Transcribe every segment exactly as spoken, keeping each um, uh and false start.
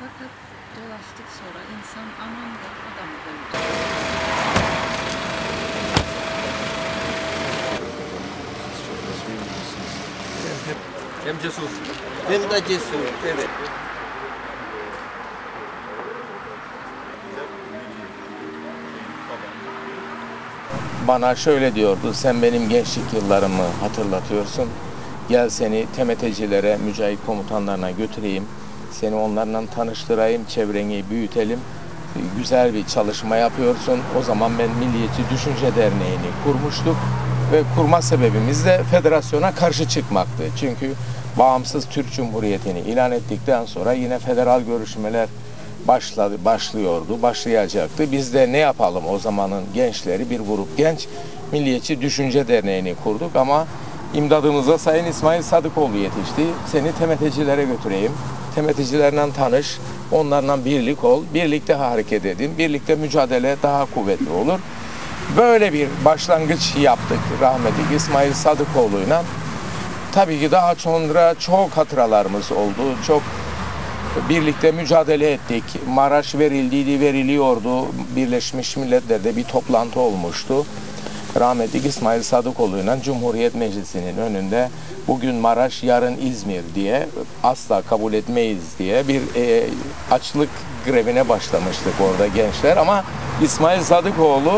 Fakat dolaştık sonra insan aman da adam öldü. Hem cesur. Hem de cesur, evet. Bana şöyle diyordu, sen benim gençlik yıllarımı hatırlatıyorsun. Gel seni T M T'cilere, mücahit komutanlarına götüreyim. Seni onlarla tanıştırayım, çevreni büyütelim. Güzel bir çalışma yapıyorsun. O zaman ben Milliyetçi Düşünce Derneği'ni kurmuştuk. Ve kurma sebebimiz de federasyona karşı çıkmaktı. Çünkü bağımsız Türk Cumhuriyeti'ni ilan ettikten sonra yine federal görüşmeler başladı, başlıyordu, başlayacaktı. Biz de ne yapalım o zamanın gençleri, bir grup genç Milliyetçi Düşünce Derneği'ni kurduk ama imdadımıza Sayın İsmail Sadıkoğlu yetişti. Seni T M T'cilere götüreyim, T M T'cilerle tanış, onlarla birlik ol, birlikte hareket edin, birlikte mücadele daha kuvvetli olur. Böyle bir başlangıç yaptık rahmetli İsmail Sadıkoğlu'yla. Tabii ki daha sonra çok hatıralarımız oldu, çok birlikte mücadele ettik. Maraş verildiydi, veriliyordu. Birleşmiş Milletler'de bir toplantı olmuştu. Rahmetli İsmail Sadıkoğlu'yla Cumhuriyet Meclisi'nin önünde bugün Maraş, yarın İzmir diye asla kabul etmeyiz diye bir e, açlık grevine başlamıştık orada gençler. Ama İsmail Sadıkoğlu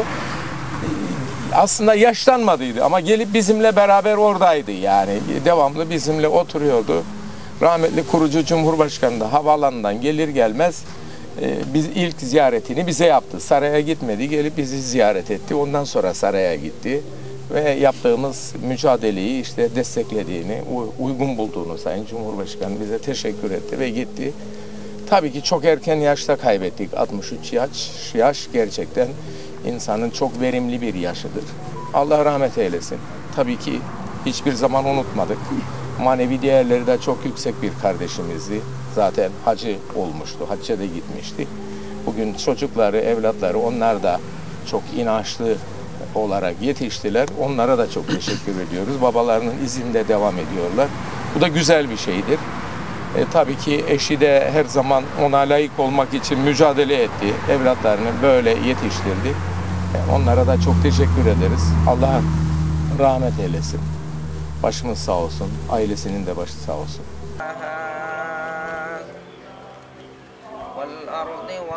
aslında yaşlanmadıydı ama gelip bizimle beraber oradaydı yani. Devamlı bizimle oturuyordu. Rahmetli kurucu Cumhurbaşkanı da havaalanından gelir gelmez e, biz ilk ziyaretini bize yaptı. Saraya gitmedi, gelip bizi ziyaret etti. Ondan sonra saraya gitti ve yaptığımız mücadeleyi işte desteklediğini, uygun bulduğunu Sayın Cumhurbaşkanı bize teşekkür etti ve gitti. Tabii ki çok erken yaşta kaybettik. altmış üç yaş, yaş gerçekten insanın çok verimli bir yaşıdır. Allah rahmet eylesin. Tabii ki hiçbir zaman unutmadık. Manevi değerleri de çok yüksek bir kardeşimizdi. Zaten hacı olmuştu, hacca da gitmişti. Bugün çocukları, evlatları onlar da çok inançlı olarak yetiştiler. Onlara da çok teşekkür ediyoruz. Babalarının izinde devam ediyorlar. Bu da güzel bir şeydir. E, tabii ki eşi de her zaman ona layık olmak için mücadele etti. Evlatlarını böyle yetiştirdi. E, onlara da çok teşekkür ederiz. Allah rahmet eylesin. Başımız sağ olsun, ailesinin de başı sağ olsun.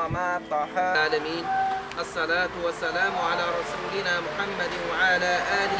Esselatu vesselamu ala Resulina Muhammed ve ala alihi